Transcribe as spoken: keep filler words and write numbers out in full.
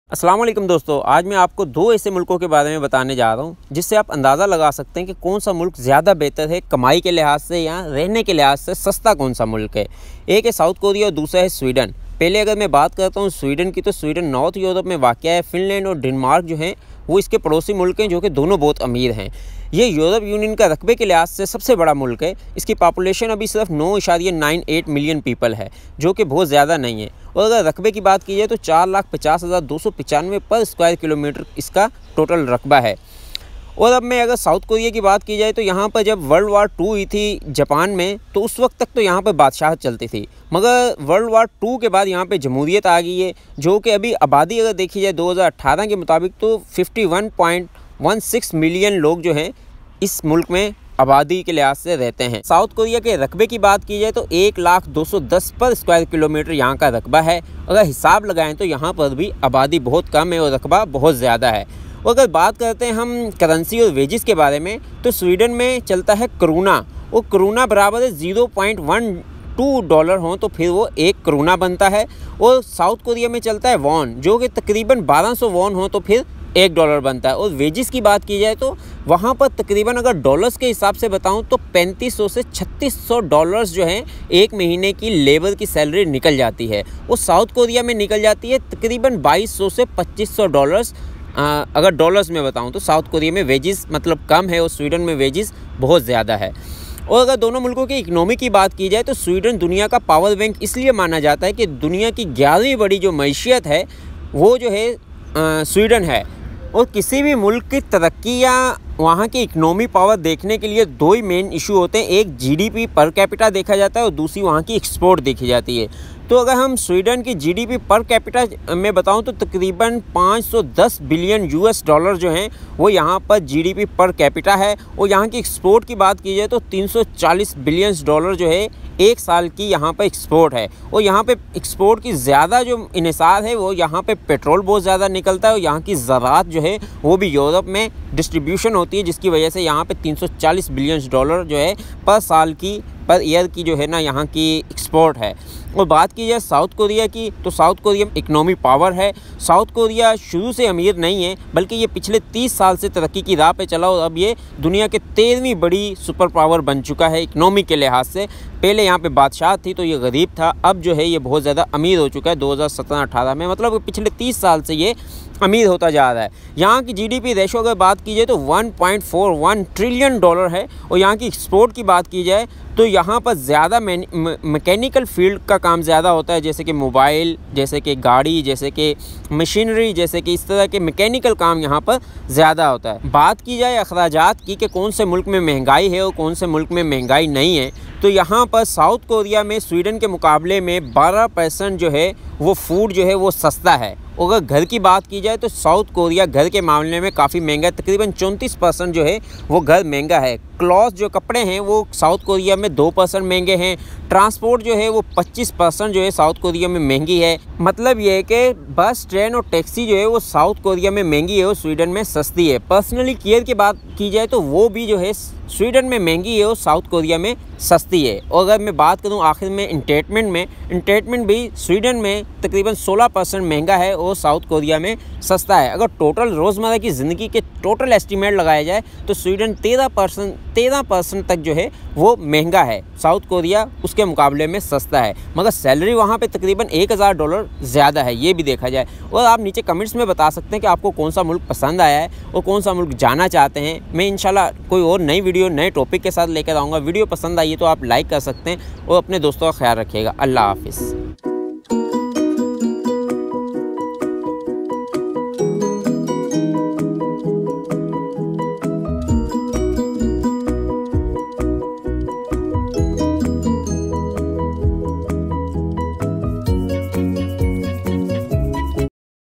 अस्सलाम वालेकुम दोस्तों, आज मैं आपको दो ऐसे मुल्कों के बारे में बताने जा रहा हूं जिससे आप अंदाज़ा लगा सकते हैं कि कौन सा मुल्क ज़्यादा बेहतर है कमाई के लिहाज से या रहने के लिहाज से सस्ता कौन सा मुल्क है। एक है साउथ कोरिया और दूसरा है स्वीडन। पहले अगर मैं बात करता हूं स्वीडन की, तो स्वीडन नॉर्थ यूरोप में वाक़या है। फिनलैंड और डेनमार्क जो हैं वो इसके पड़ोसी मुल्क हैं, जो कि दोनों बहुत अमीर हैं। ये यूरोप यूनियन का रकबे के लिहाज से सबसे बड़ा मुल्क है। इसकी पॉपुलेशन अभी सिर्फ नौ इशारिया नाइन एट मिलियन पीपल है, जो कि बहुत ज़्यादा नहीं है। और अगर रकबे की बात की जाए तो चार लाख पचास हज़ार दो सौ पचानवे पर स्क्वायर किलोमीटर इसका टोटल रकबा है। और अब मैं अगर साउथ कोरिया की बात की जाए तो यहाँ पर जब वर्ल्ड वार टू हुई थी जापान में, तो उस वक्त तक तो यहाँ पर बादशाहत चलती थी। मगर वर्ल्ड वार टू के बाद यहाँ पे जमहूरियत आ गई है, जो कि अभी आबादी अगर देखी जाए दो हज़ार अठारह के मुताबिक तो इक्यावन पॉइंट एक छह मिलियन लोग जो हैं इस मुल्क में आबादी के लिहाज से रहते हैं। साउथ कोरिया के रकबे की बात की जाए तो एक लाख दो सौ दस पर स्क्वायर किलोमीटर यहाँ का रकबा है। अगर हिसाब लगाएं तो यहाँ पर भी आबादी बहुत कम है और रकबा बहुत ज़्यादा है। और अगर बात करते हैं हम करेंसी और वेजेस के बारे में, तो स्वीडन में चलता है करोना। वो करोना बराबर है zero point one two dollar हों तो फिर वो एक करोना बनता है। और साउथ कोरिया में चलता है वॉन, जो कि तकरीबन बारह सौ वॉन हो तो फिर एक डॉलर बनता है। और वेजेस की बात की जाए तो वहाँ पर तकरीबन अगर डॉलर्स के हिसाब से बताऊँ तो पैंतीस सौ से छत्तीस सौ डॉलर्स जो हैं एक महीने की लेबर की सैलरी निकल जाती है। वो साउथ कोरिया में निकल जाती है तकरीबन बाईस सौ से पच्चीस सौ डॉलर्स। आ, अगर डॉलर्स में बताऊँ तो साउथ कोरिया में वेजेस मतलब कम है और स्वीडन में वेजेस बहुत ज़्यादा है। और अगर दोनों मुल्कों की इकनॉमी की बात की जाए तो स्वीडन दुनिया का पावर बैंक इसलिए माना जाता है कि दुनिया की ग्यारहवीं बड़ी जो मईशियत है वो जो है आ, स्वीडन है। और किसी भी मुल्क की तरक्की या वहाँ की इकनॉमी पावर देखने के लिए दो ही मेन इशू होते हैं। एक जीडीपी पर कैपिटा देखा जाता है और दूसरी वहाँ की एक्सपोर्ट देखी जाती है। तो अगर हम स्वीडन की जीडीपी पर कैपिटा में बताऊं तो तकरीबन पाँच सौ दस बिलियन यूएस डॉलर जो हैं वो यहाँ पर जीडीपी पर कैपिटा है। और यहाँ की एक्सपोर्ट की बात की जाए तो तीन सौ चालीस बिलियन डॉलर जो है एक साल की यहाँ पर एक्सपोर्ट है। और यहाँ पे एक्सपोर्ट की ज़्यादा जो इन्हिसार है वो यहाँ पे पेट्रोल बहुत ज़्यादा निकलता है। और यहाँ की ज़राअत जो है वो भी यूरोप में डिस्ट्रीब्यूशन होती है, जिसकी वजह से यहाँ पे तीन सौ चालीस बिलियन डॉलर जो है पर साल की पर ईयर की जो है ना यहाँ की एक्सपोर्ट है। और बात की जाए साउथ कोरिया की, तो साउथ कोरिया में इकनॉमी पावर है। साउथ कोरिया शुरू से अमीर नहीं है, बल्कि ये पिछले तीस साल से तरक्की की राह पे चला और अब ये दुनिया के तेरहवीं बड़ी सुपर पावर बन चुका है इकनॉमी के लिहाज से। पहले यहाँ पे बादशाह थी तो ये गरीब था, अब जो है ये बहुत ज़्यादा अमीर हो चुका है दो हज़ार सत्रह अठारह में। मतलब पिछले तीस साल से ये अमीर होता जा रहा है। यहाँ की जीडीपी रेशो अगर बात की जाए तो one point four one trillion dollar है। और यहाँ की एक्सपोर्ट की बात की जाए तो यहाँ पर ज़्यादा मैकेनिकल फील्ड का काम ज़्यादा होता है, जैसे कि मोबाइल, जैसे कि गाड़ी, जैसे कि मशीनरी, जैसे कि इस तरह के मैकेनिकल काम यहाँ पर ज़्यादा होता है। बात की जाए अखराजात की कि कौन से मुल्क में महंगाई है और कौन से मुल्क में महंगाई नहीं है, तो यहाँ पर साउथ कोरिया में स्वीडन के मुकाबले में बारह परसेंट जो है वो फूड जो है वो सस्ता है। और अगर घर की बात की जाए तो साउथ कोरिया घर के मामले में काफ़ी महंगा है, तकरीबन चौंतीस परसेंट जो है वो घर महंगा है। क्लॉथ जो कपड़े हैं वो साउथ कोरिया में दो परसेंट महंगे हैं। ट्रांसपोर्ट जो है वो पच्चीस परसेंट जो है साउथ कोरिया में महंगी है। मतलब ये है कि बस, ट्रेन और टैक्सी जो है वो साउथ कोरिया में महंगी है और स्वीडन में सस्ती है। पर्सनली केयर की बात की जाए तो वो भी जो है स्वीडन में महंगी है और साउथ कोरिया में सस्ती है। और अगर मैं बात करूं आखिर में एंटरटेनमेंट में, एंटरटेनमेंट भी स्वीडन में तकरीबन सोलह परसेंट महंगा है और साउथ कोरिया में सस्ता है। अगर टोटल रोज़मर्रा की ज़िंदगी के टोटल एस्टीमेट लगाया जाए तो स्वीडन तेरह परसेंट तेरह परसेंट तक जो है वो महंगा है, साउथ कोरिया उसके मुकाबले में सस्ता है। मगर सैलरी वहाँ पे तकरीबन एक हज़ार डॉलर ज़्यादा है, ये भी देखा जाए। और आप नीचे कमेंट्स में बता सकते हैं कि आपको कौन सा मुल्क पसंद आया है और कौन सा मुल्क जाना चाहते हैं। मैं इंशाल्लाह कोई और नई वीडियो नए टॉपिक के साथ लेकर आऊँगा। वीडियो पसंद आई है तो आप लाइक कर सकते हैं और अपने दोस्तों का ख्याल रखिएगा। अल्लाह हाफिज़।